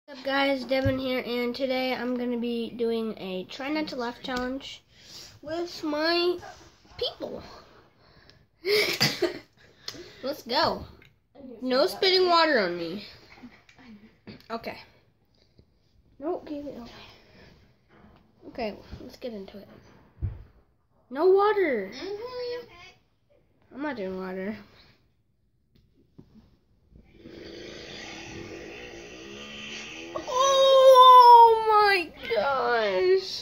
What's up guys, Devin here, and today I'm going to be doing a try not to laugh challenge with my people. Let's go. No spitting water on me. Okay. No, give it away. Okay, let's get into it. No water. I'm not doing water. Oh my gosh.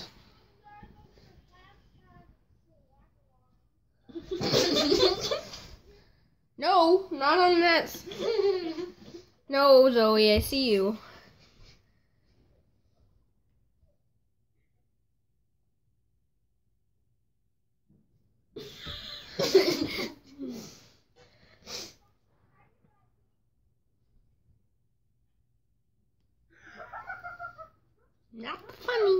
No, not on this. No, Zoe, I see you. Not funny.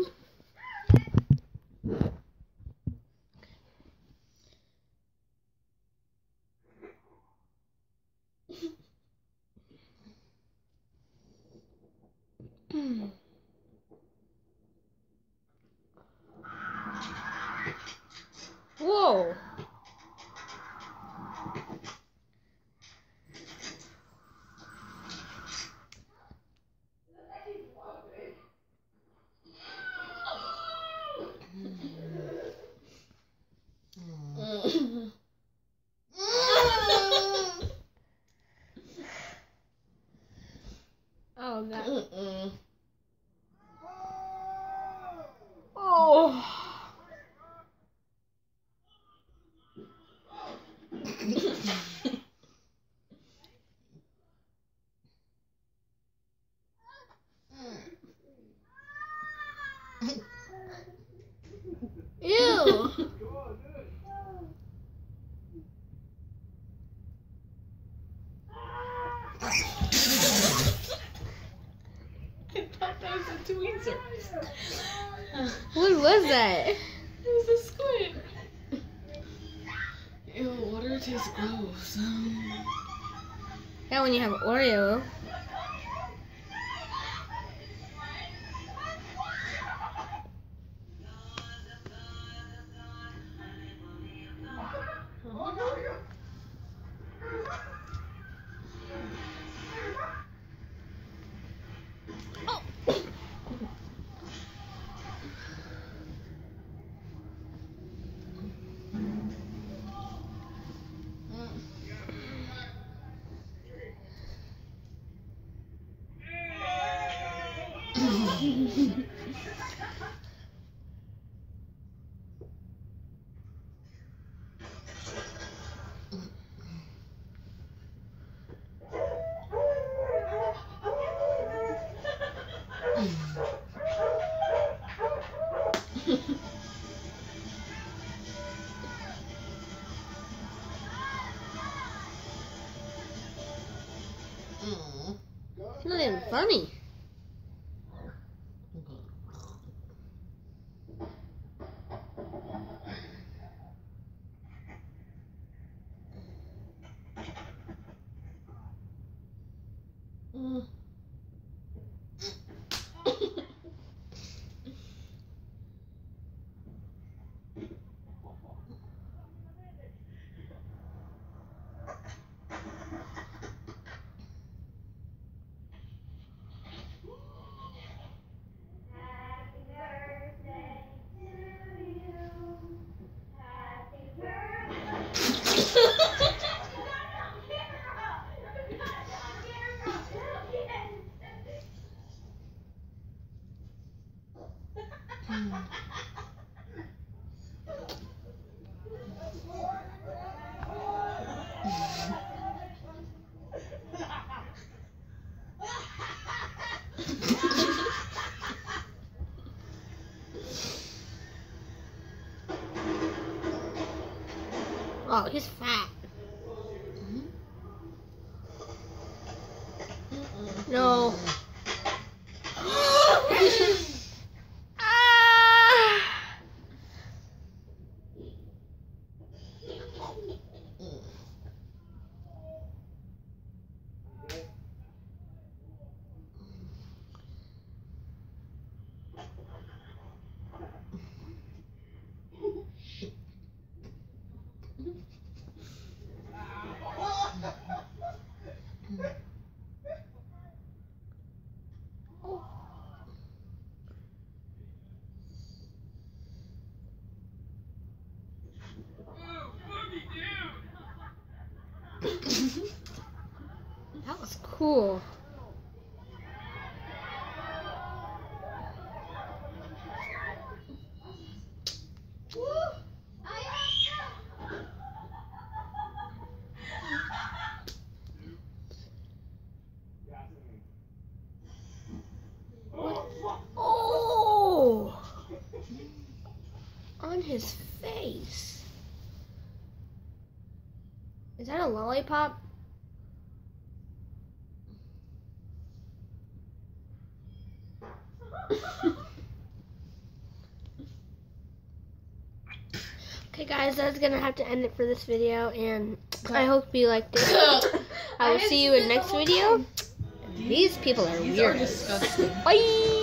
Whoa. Oh god. Oh. Ew. I thought that was a tweezer. What was that? It was a squid. Ew, water tastes gross. Yeah, when you have Oreo. It's not even funny. Oh, he's fat. No. Ah! That was cool. Oh! On his face. Is that a lollipop? Okay guys, that's gonna have to end it for this video, and I hope you liked it. I will see you in next video. These people are weird. Disgusting. Bye!